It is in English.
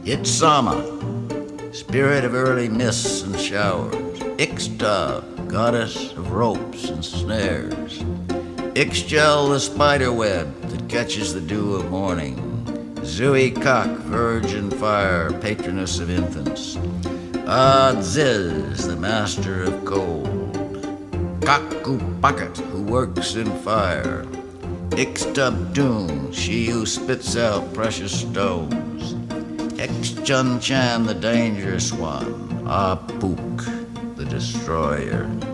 It's Sama, spirit of early mists and showers. Ixta, goddess of ropes and snares. Ixchel, the spider web that catches the dew of morning. Zui Kak, virgin fire, patroness of infants. Adziz, the master of cold. Kaku Pakat, who works in fire. Ixtabdun, she who spits out precious stones. Ixchun Chan, the dangerous one. Pook the Destroyer.